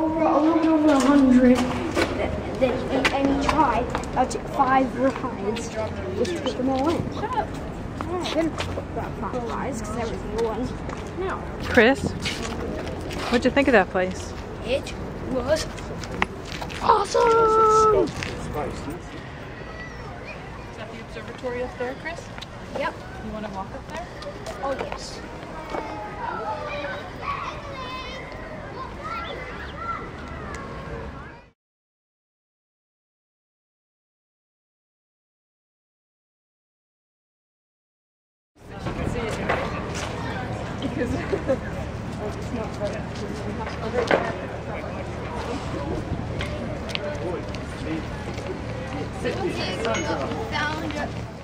a little over 100. And each ride, I'll take 5 rides just to put them all in. Shut up. Yeah, I didn't put about 5 rides because there was no one. No. Chris, what'd you think of that place? It was awesome! Is that the observatory up there, Chris? Yep. You want to walk up there? Oh, yes. Because it's not very Found